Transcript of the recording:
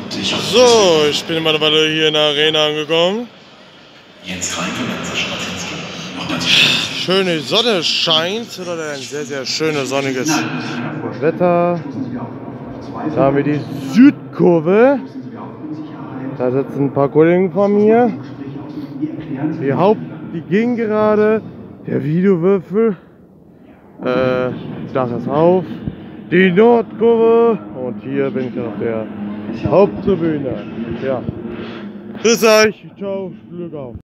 So, ich bin mittlerweile hier in der Arena angekommen. Schöne Sonne scheint, oder ein sehr, sehr schönes sonniges Wetter. Da haben wir die Südkurve. Da sitzen ein paar Kollegen von mir. Die gehen gerade. Der Videowürfel. Dach ist auf. Die Nordkurve. Und hier bin ich auf der Haupttribüne. Ja. Grüß euch. Ciao. Glück auf.